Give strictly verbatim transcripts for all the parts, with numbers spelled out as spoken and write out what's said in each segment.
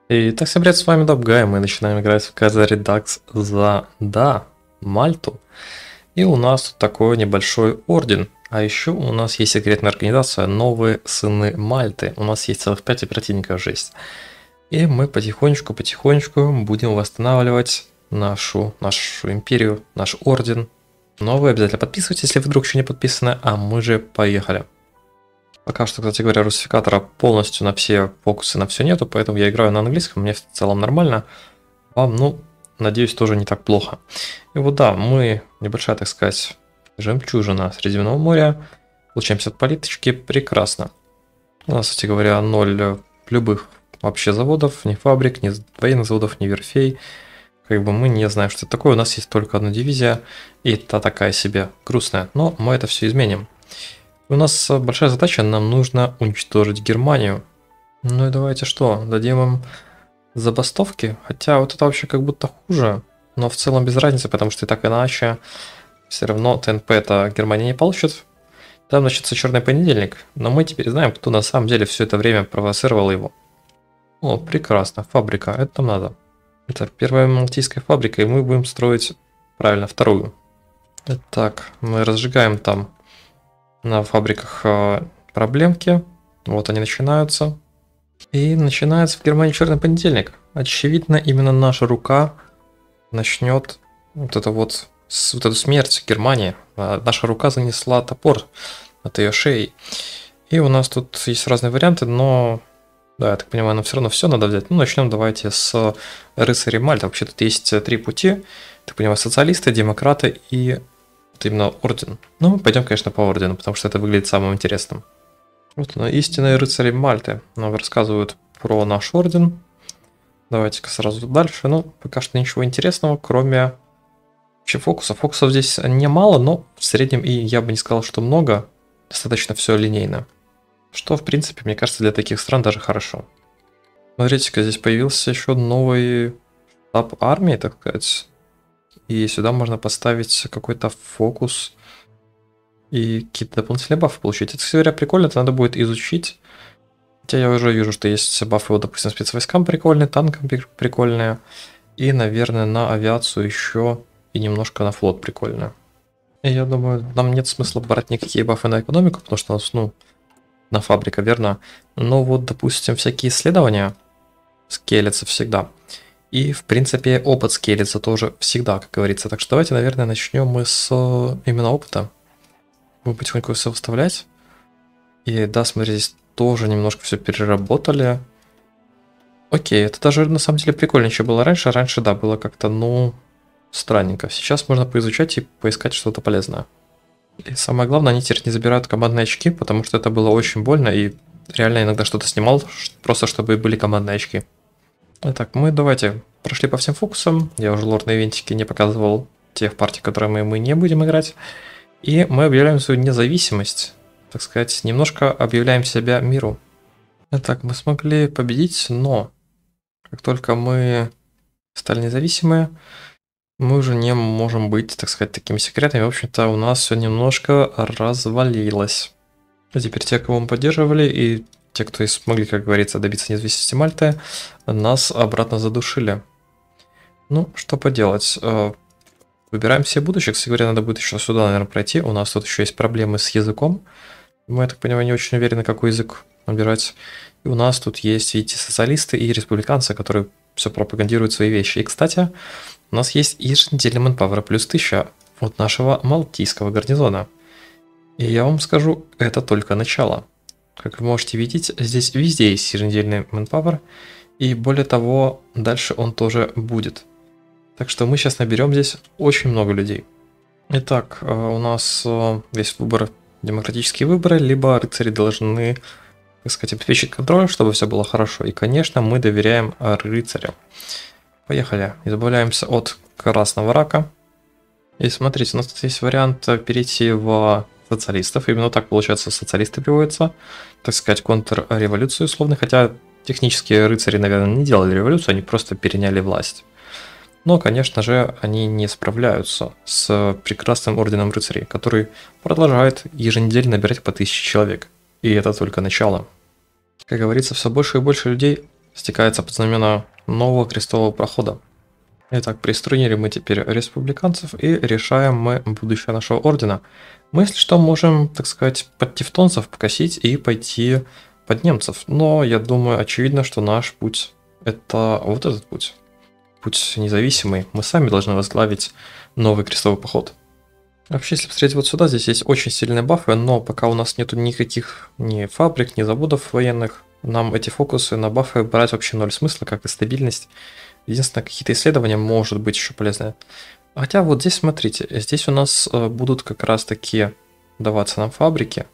Итак, всем привет, с вами Dabguy, мы начинаем играть в Kaiser Redux за, да, Мальту. И у нас тут такой небольшой орден. А еще у нас есть секретная организация «Новые сыны Мальты». У нас есть целых пять оперативников, жесть. И мы потихонечку-потихонечку будем восстанавливать нашу, нашу империю, наш орден. Но вы обязательно подписывайтесь, если вы вдруг еще не подписаны, а мы же поехали. Пока что, кстати говоря, русификатора полностью на все фокусы, на все нету, поэтому я играю на английском, мне в целом нормально. Вам, ну, надеюсь, тоже не так плохо. И вот да, мы, небольшая, так сказать, жемчужина Средиземного моря, получаемся от политочки, прекрасно. У нас, кстати говоря, ноль любых вообще заводов, ни фабрик, ни военных заводов, ни верфей. Как бы мы не знаем, что это такое, у нас есть только одна дивизия, и та такая себе грустная, но мы это все изменим. У нас большая задача, нам нужно уничтожить Германию. Ну и давайте что, дадим им забастовки? Хотя вот это вообще как будто хуже, но в целом без разницы, потому что и так иначе все равно ТНП это Германия не получит. Там начнется черный понедельник, но мы теперь знаем, кто на самом деле все это время провоцировал его. О, прекрасно, фабрика, это нам надо. Это первая малтийская фабрика, и мы будем строить, правильно, вторую. Итак, мы разжигаем там на фабриках проблемки. Вот они начинаются. И начинается в Германии черный понедельник. Очевидно, именно наша рука начнет вот это вот, вот эту смерть в Германии. Наша рука занесла топор от ее шеи. И у нас тут есть разные варианты, но да, я так понимаю, нам все равно все надо взять. Ну, начнем давайте с рыцарей Мальты. Вообще тут есть три пути. Так понимаю, социалисты, демократы и это именно орден. Ну, мы пойдем, конечно, по ордену, потому что это выглядит самым интересным. Вот оно, истинные рыцари Мальты. Нам рассказывают про наш орден. Давайте-ка сразу дальше. Ну, пока что ничего интересного, кроме вообще фокусов. Фокусов здесь немало, но в среднем и я бы не сказал, что много. Достаточно все линейно. Что, в принципе, мне кажется, для таких стран даже хорошо. Смотрите-ка, здесь появился еще новый штаб армии, так сказать. И сюда можно поставить какой-то фокус и какие-то дополнительные бафы получить. Это, кстати говоря, прикольно, это надо будет изучить. Хотя я уже вижу, что есть бафы, вот, допустим, спецвойскам прикольные, танкам прикольные. И, наверное, на авиацию еще и немножко на флот прикольно. И я думаю, нам нет смысла брать никакие бафы на экономику, потому что у нас, ну, на фабрика, верно? Но вот, допустим, всякие исследования скейлятся всегда. И, в принципе, опыт скейлится тоже всегда, как говорится. Так что давайте, наверное, начнем мы с именно опыта. Будем потихоньку все выставлять. И да, смотри, здесь тоже немножко все переработали. Окей, это даже на самом деле прикольнее, чем было раньше. Раньше, да, было как-то, ну, странненько. Сейчас можно поизучать и поискать что-то полезное. И самое главное, они теперь не забирают командные очки, потому что это было очень больно. И реально иногда что-то снимал, просто чтобы были командные очки. Итак, мы давайте прошли по всем фокусам. Я уже лорд на ивентике не показывал тех партий, которые мы, мы не будем играть. И мы объявляем свою независимость. Так сказать, немножко объявляем себя миру. Итак, мы смогли победить, но как только мы стали независимы, мы уже не можем быть, так сказать, такими секретами. В общем-то, у нас все немножко развалилось. А теперь те, кого мы поддерживали, и те, кто и смогли, как говорится, добиться независимости Мальты, нас обратно задушили. Ну, что поделать. Выбираем все будущих. Кстати говоря, надо будет еще сюда, наверное, пройти. У нас тут еще есть проблемы с языком. Мы, я так понимаю, не очень уверены, какой язык набирать. И у нас тут есть, видите, социалисты и республиканцы, которые все пропагандируют свои вещи. И, кстати, у нас есть еженедельный манпауэр плюс тысяча от нашего малтийского гарнизона. И я вам скажу, это только начало. Как вы можете видеть, здесь везде есть еженедельный manpower, и более того, дальше он тоже будет. Так что мы сейчас наберем здесь очень много людей. Итак, у нас весь выбор демократические выборы, либо рыцари должны, так сказать, обеспечить контроль, чтобы все было хорошо. И, конечно, мы доверяем рыцарям. Поехали. Избавляемся от красного рака. И смотрите, у нас тут есть вариант перейти в социалистов. Именно так, получается, социалисты приводятся. Так сказать, контрреволюцию условно. Хотя технически рыцари, наверное, не делали революцию, они просто переняли власть. Но, конечно же, они не справляются с прекрасным орденом рыцарей, который продолжает еженедельно набирать по тысяче человек. И это только начало. Как говорится, все больше и больше людей стекается под знамена нового крестового прохода. Итак, приструнили мы теперь республиканцев и решаем мы будущее нашего ордена. Мы, если что, можем, так сказать, под тевтонцев покосить и пойти под немцев. Но я думаю, очевидно, что наш путь это вот этот путь. Путь независимый. Мы сами должны возглавить новый крестовый поход. Вообще, если посмотреть вот сюда, здесь есть очень сильные бафы, но пока у нас нету никаких ни фабрик, ни заводов военных, нам эти фокусы на бафы брать вообще ноль смысла, как и стабильность. Единственное, какие-то исследования может быть еще полезные. Хотя вот здесь, смотрите, здесь у нас будут как раз таки даваться нам фабрики.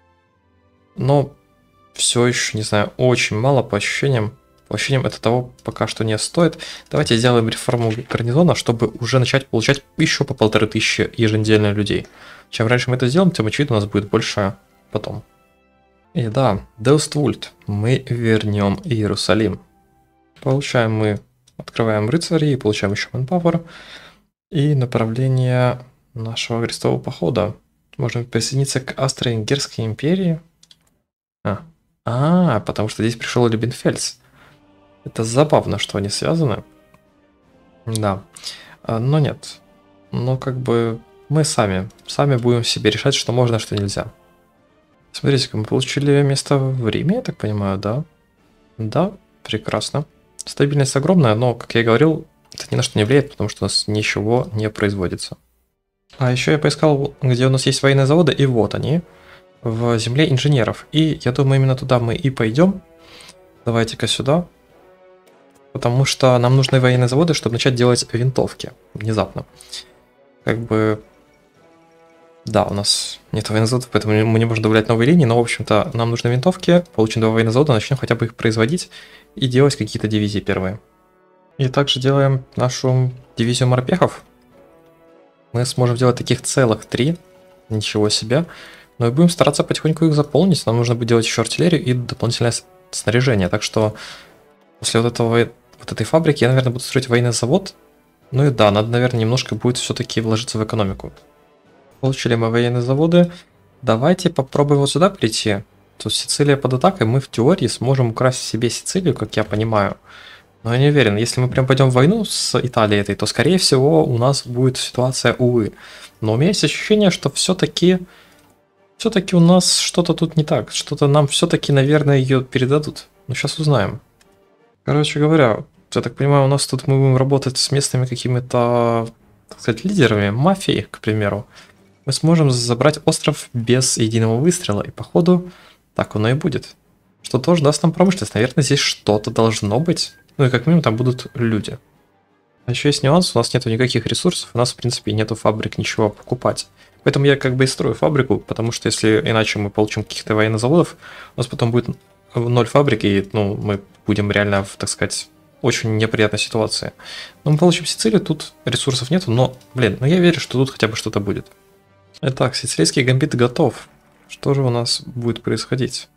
Но все еще, не знаю, очень мало по ощущениям. По ощущениям это того пока что не стоит. Давайте сделаем реформу гарнизона, чтобы уже начать получать еще по полторы тысячи еженедельно людей. Чем раньше мы это сделаем, тем очевидно у нас будет больше потом. И да, Делствульт, мы вернем Иерусалим. Получаем мы, открываем рыцарей, получаем еще манпауэр. И направление нашего крестового похода. Можем присоединиться к Австро-Венгерской империи. А. а, потому что здесь пришел Любенфельс. Это забавно, что они связаны. Да. Но нет. Но как бы мы сами, сами будем себе решать, что можно, а что нельзя. Смотрите-ка, мы получили место в Риме, я так понимаю, да? Да, прекрасно. Стабильность огромная, но, как я и говорил, это ни на что не влияет, потому что у нас ничего не производится. А еще я поискал, где у нас есть военные заводы, и вот они, в земле инженеров. И я думаю, именно туда мы и пойдем. Давайте-ка сюда. Потому что нам нужны военные заводы, чтобы начать делать винтовки внезапно. Как бы... Да, у нас нет военных заводов, поэтому мы не можем добавлять новые линии, но, в общем-то, нам нужны винтовки, получим два военных завода, начнем хотя бы их производить и делать какие-то дивизии первые. И также делаем нашу дивизию морпехов. Мы сможем делать таких целых три, ничего себе. Но и будем стараться потихоньку их заполнить, нам нужно будет делать еще артиллерию и дополнительное снаряжение, так что после вот этого... Вот этой фабрики я, наверное, буду строить военный завод. Ну и да, надо, наверное, немножко будет все-таки вложиться в экономику. Получили мы военные заводы. Давайте попробуем вот сюда прийти. Тут Сицилия под атакой. Мы в теории сможем украсть себе Сицилию, как я понимаю. Но я не уверен. Если мы прям пойдем в войну с Италией этой, то, скорее всего, у нас будет ситуация увы. Но у меня есть ощущение, что все-таки... Все-таки у нас что-то тут не так. Что-то нам все-таки, наверное, ее передадут. Но сейчас узнаем. Короче говоря, я так понимаю, у нас тут мы будем работать с местными какими-то, так сказать, лидерами, мафией, к примеру. Мы сможем забрать остров без единого выстрела, и походу так оно и будет. Что тоже даст нам промышленность. Наверное, здесь что-то должно быть. Ну и как минимум там будут люди. А еще есть нюанс, у нас нету никаких ресурсов, у нас, в принципе, нету фабрик, ничего покупать. Поэтому я как бы и строю фабрику, потому что если иначе мы получим каких-то военных заводов, у нас потом будет ноль фабрик, и ну, мы будем реально, в, так сказать, очень неприятной ситуации. Но мы получим Сицилию, тут ресурсов нету, но, блин, ну я верю, что тут хотя бы что-то будет. Итак, сицилийский гамбит готов. Что же у нас будет происходить?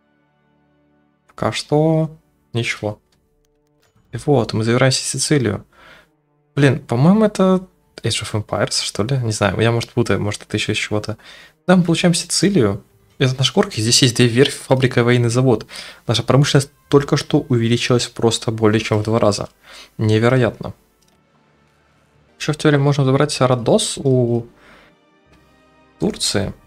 Пока что ничего. И вот, мы забираем Сицилию. Блин, по-моему, это Age of Empires, что ли? Не знаю, я, может, путаю, может, это еще из чего-то. Да, мы получаем Сицилию. Это наши горки, здесь есть две верфи, фабрика и военный завод. Наша промышленность только что увеличилась просто более чем в два раза. Невероятно. Еще в теории можно забрать Родос у Турции.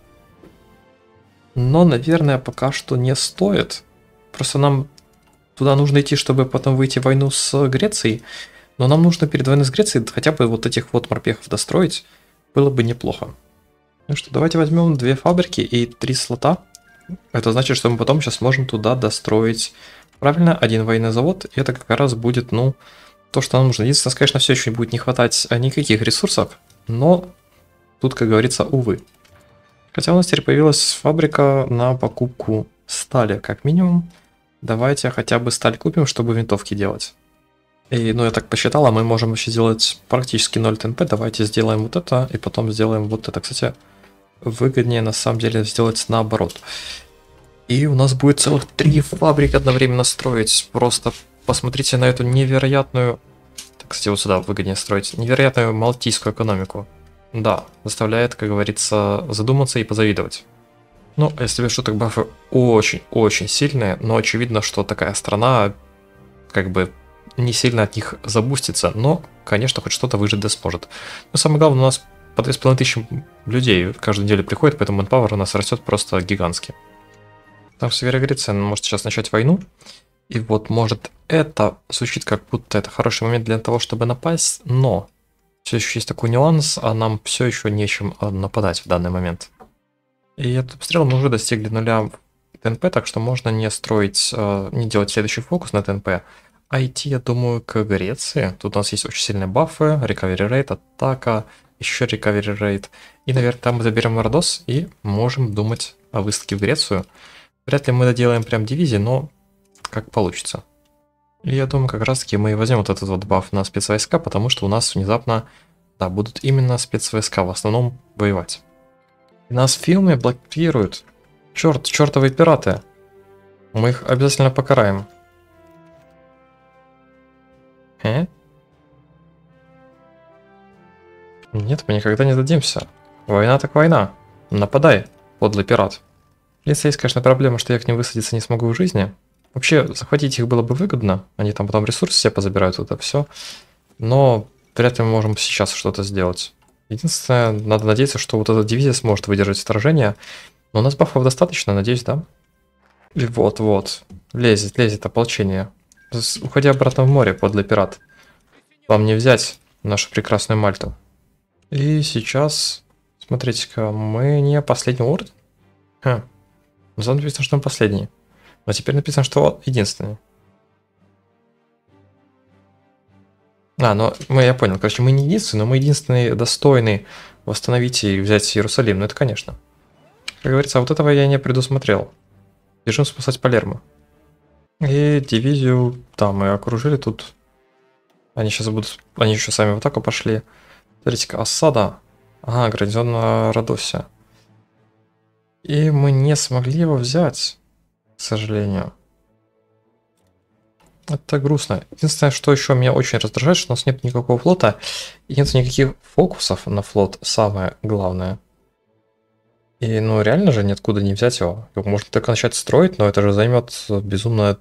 Но, наверное, пока что не стоит. Просто нам туда нужно идти, чтобы потом выйти в войну с Грецией. Но нам нужно перед войной с Грецией хотя бы вот этих вот морпехов достроить. Было бы неплохо. Ну что, давайте возьмем две фабрики и три слота. Это значит, что мы потом сейчас сможем туда достроить, правильно, один военный завод. И это как раз будет, ну, то, что нам нужно. Единственное, конечно, все еще не будет не хватать никаких ресурсов. Но тут, как говорится, увы. Хотя у нас теперь появилась фабрика на покупку стали, как минимум. Давайте хотя бы сталь купим, чтобы винтовки делать. И, ну, я так посчитал, а мы можем еще сделать практически ноль ТНП. Давайте сделаем вот это, и потом сделаем вот это. Кстати, выгоднее на самом деле сделать наоборот. И у нас будет целых три фабрики одновременно строить. Просто посмотрите на эту невероятную... Так, кстати, вот сюда выгоднее строить. Невероятную малтийскую экономику. Да, заставляет, как говорится, задуматься и позавидовать. Ну, если без шуток, бафы очень-очень сильные, но очевидно, что такая страна как бы не сильно от них забустится, но, конечно, хоть что-то выжить да сможет. Но самое главное, у нас по две с половиной тысячи людей каждую неделю приходит, поэтому manpower у нас растет просто гигантски. Там все говорится, он может сейчас начать войну, и вот может это звучит как будто это хороший момент для того, чтобы напасть, но все еще есть такой нюанс, а нам все еще нечем нападать в данный момент. И этот обстрел мы уже достигли нуля ТНП, так что можно не строить, не делать следующий фокус на ТНП, а идти, я думаю, к Греции. Тут у нас есть очень сильные бафы, recovery rate, атака, еще recovery rate. И, наверное, там мы заберем Родос и можем думать о высадке в Грецию. Вряд ли мы доделаем прям дивизии, но как получится. И я думаю, как раз таки мы и возьмем вот этот вот баф на спецвойска, потому что у нас внезапно, да, будут именно спецвойска в основном воевать. И нас в фильме блокируют. Черт, чертовые пираты. Мы их обязательно покараем. Э? Нет, мы никогда не сдадимся. Война так война. Нападай, подлый пират. Если есть, конечно, проблема, что я к ним высадиться не смогу в жизни. Вообще, захватить их было бы выгодно. Они там потом ресурсы все позабирают, вот это все. Но вряд ли мы можем сейчас что-то сделать. Единственное, надо надеяться, что вот эта дивизия сможет выдержать вторжение. Но у нас бафов достаточно, надеюсь, да? И вот-вот. Лезет, лезет ополчение. Уходи обратно в море, подлый пират. Вам не взять нашу прекрасную Мальту. И сейчас, смотрите-ка, мы не последний орден. Хм. Зато написано, что мы последний. Но теперь написано, что единственный. А, ну, мы, я понял. Короче, мы не единственный, но мы единственный достойный восстановить и взять Иерусалим. Ну, это конечно. Как говорится, вот этого я не предусмотрел. Бежим спасать Палермо. И дивизию, да, мы окружили тут. Они сейчас будут... Они еще сами в атаку пошли. Смотрите-ка, осада. Ага, гарнизон на Родосе. И мы не смогли его взять, к сожалению. Это грустно. Единственное, что еще меня очень раздражает, что у нас нет никакого флота. И нет никаких фокусов на флот, самое главное. И, ну, реально же ниоткуда не взять его. Его можно только начать строить, но это же займет безумно...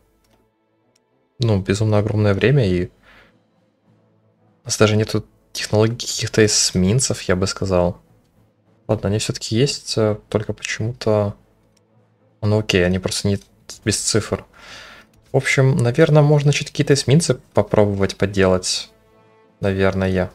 Ну, безумно огромное время, и... У нас даже нету технологий каких-то эсминцев, я бы сказал. Ладно, они все-таки есть, только почему-то... Ну окей, они просто не без цифр. В общем, наверное, можно чуть какие-то эсминцы попробовать поделать. Наверное.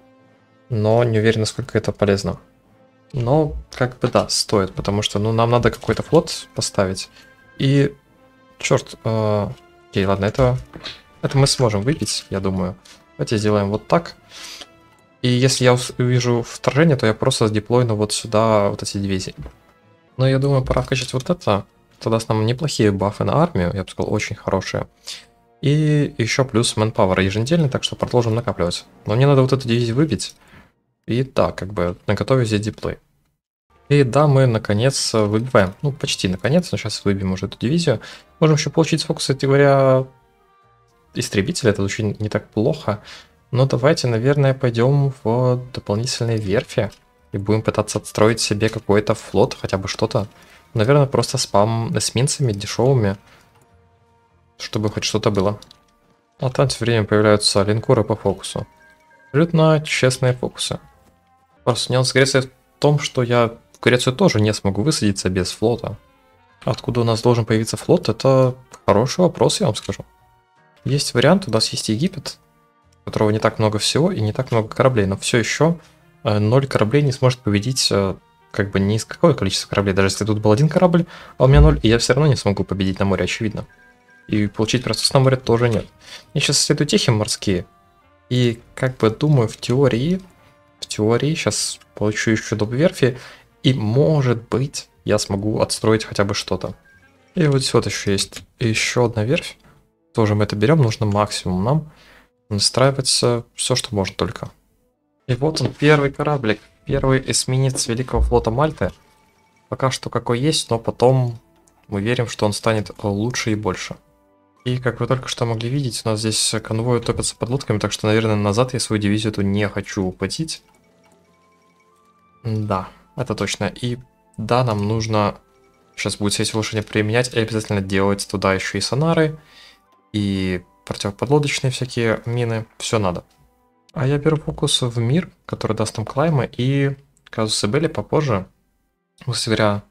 Но не уверен, насколько это полезно. Но, как бы да, стоит, потому что, ну, нам надо какой-то флот поставить. И, черт, э, окей, ладно, это, это мы сможем выпить, я думаю. Давайте сделаем вот так. И если я увижу вторжение, то я просто сдеплойну вот сюда вот эти дивизии. Но я думаю, пора вкачать вот это. Это даст нам неплохие бафы на армию, я бы сказал, очень хорошие. И еще плюс manpower еженедельный, так что продолжим накапливать. Но мне надо вот эту дивизию выбить. И да, как бы наготове здесь диплей. И да, мы наконец выбиваем. Ну, почти наконец, но сейчас выбьем уже эту дивизию. Можем еще получить с фокуса, кстати говоря, истребителя. Это очень не так плохо. Но давайте, наверное, пойдем в дополнительные верфи. И будем пытаться отстроить себе какой-то флот, хотя бы что-то. Наверное, просто спам эсминцами дешевыми. Чтобы хоть что-то было. А там все время появляются линкоры по фокусу. Абсолютно честные фокусы. Просто нюанс Греции в том, что я в Грецию тоже не смогу высадиться без флота. Откуда у нас должен появиться флот, это хороший вопрос, я вам скажу. Есть вариант, у нас есть Египет, у которого не так много всего и не так много кораблей, но все еще ноль кораблей не сможет победить как бы ни из какого количества кораблей. Даже если тут был один корабль, а у меня ноль, и я все равно не смогу победить на море, очевидно. И получить просто на море тоже нет. Я сейчас исследую техи морские, и как бы думаю, в теории... В теории сейчас получу еще доп. Верфи, и может быть я смогу отстроить хотя бы что-то. И вот здесь вот еще есть еще одна верфь. Тоже мы это берем, нужно максимум нам настраивать все, что можно только. И вот он, первый кораблик, первый эсминец Великого флота Мальты. Пока что какой есть, но потом мы верим, что он станет лучше и больше. И как вы только что могли видеть, у нас здесь конвои топятся под лодками, так что, наверное, назад я свою дивизию эту не хочу употить. Да, это точно. И да, нам нужно сейчас будет сесть улучшение применять и обязательно делать туда еще и сонары, и противоподлодочные всякие мины, все надо. А я беру фокус в мир, который даст нам клаймы, и казусы Белли попозже. Кстати говоря,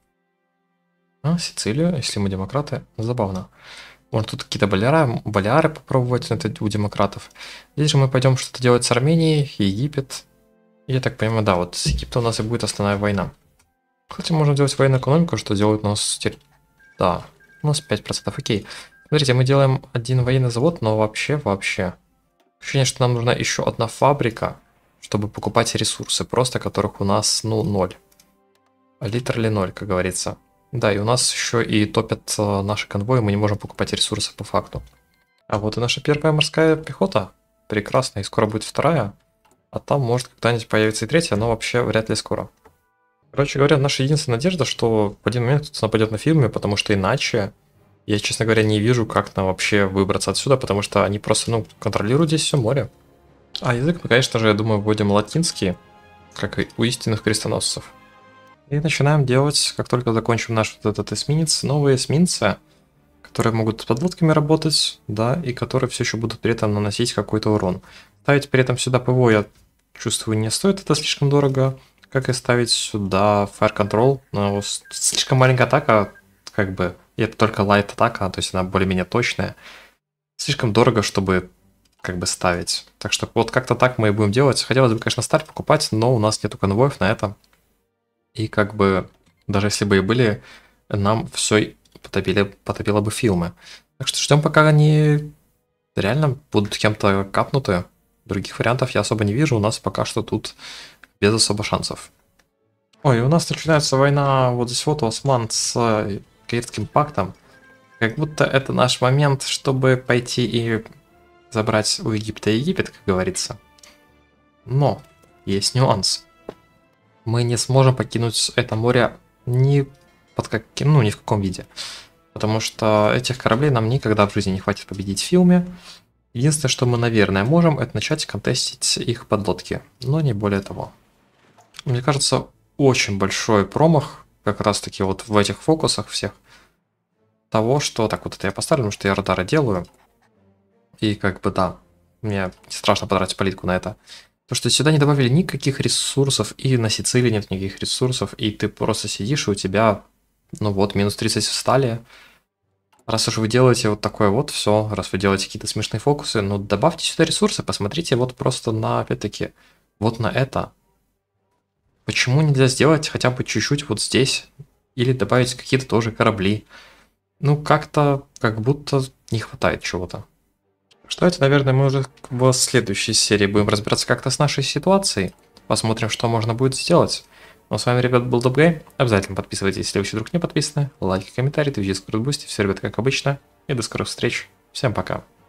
а, Сицилию, если мы демократы, забавно. Может тут какие-то балиары, балиары попробовать это у демократов. Здесь же мы пойдем что-то делать с Арменией, Египет. И я так понимаю, да, вот с Египтом у нас и будет основная война. Кстати, можно делать военную экономику, что делает у нас... Да, у нас пять процентов, окей. Смотрите, мы делаем один военный завод, но вообще, вообще... Ощущение, что нам нужна еще одна фабрика, чтобы покупать ресурсы, просто которых у нас, ну, ноль. Литерали ноль, как говорится. Да, и у нас еще и топят э, наши конвои, мы не можем покупать ресурсы по факту. А вот и наша первая морская пехота. Прекрасно, и скоро будет вторая. А там может когда-нибудь появится и третья, но вообще вряд ли скоро. Короче говоря, наша единственная надежда, что в один момент кто-то нападет на фирме, потому что иначе я, честно говоря, не вижу, как нам вообще выбраться отсюда, потому что они просто, ну, контролируют здесь все море. А язык мы, конечно же, я думаю, вводим латинский, как и у истинных крестоносцев. И начинаем делать, как только закончим наш вот этот эсминец, новые эсминцы, которые могут с подлодками работать, да, и которые все еще будут при этом наносить какой-то урон. Ставить при этом сюда ПВО, я чувствую, не стоит, это слишком дорого, как и ставить сюда Fire Control, но слишком маленькая атака, как бы, и это только лайт атака, то есть она более-менее точная, слишком дорого, чтобы как бы ставить. Так что вот как-то так мы и будем делать. Хотелось бы, конечно, сталь покупать, но у нас нету конвоев на это. И как бы, даже если бы и были, нам все потопили, потопило бы фильмы. Так что ждем, пока они реально будут кем-то капнуты. Других вариантов я особо не вижу. У нас пока что тут без особо шансов. Ой, у нас начинается война вот здесь вот, Осман с Каирским пактом. Как будто это наш момент, чтобы пойти и забрать у Египта Египет, как говорится. Но есть нюанс. Мы не сможем покинуть это море ни, под каким, ну, ни в каком виде. Потому что этих кораблей нам никогда в жизни не хватит победить в фильме. Единственное, что мы, наверное, можем, это начать контестить их подлодки. Но не более того. Мне кажется, очень большой промах, как раз таки вот в этих фокусах всех, того, что... Так, вот это я поставлю, потому что я радары делаю. И как бы, да, мне не страшно потратить политику на это. То, что сюда не добавили никаких ресурсов, и на Сицилии нет никаких ресурсов, и ты просто сидишь, и у тебя, ну вот, минус тридцать в стали. Раз уж вы делаете вот такое вот все, раз вы делаете какие-то смешные фокусы, ну добавьте сюда ресурсы, посмотрите вот просто на, опять-таки, вот на это. Почему нельзя сделать хотя бы чуть-чуть вот здесь, или добавить какие-то тоже корабли? Ну, как-то, как будто не хватает чего-то. Что это, наверное, мы уже в следующей серии будем разбираться как-то с нашей ситуацией. Посмотрим, что можно будет сделать. Ну, а с вами, ребят, был Добгай. Обязательно подписывайтесь, если вы еще вдруг не подписаны. Лайки, комментарии, твичи, скрутбусти. Все, ребята, как обычно. И до скорых встреч. Всем пока.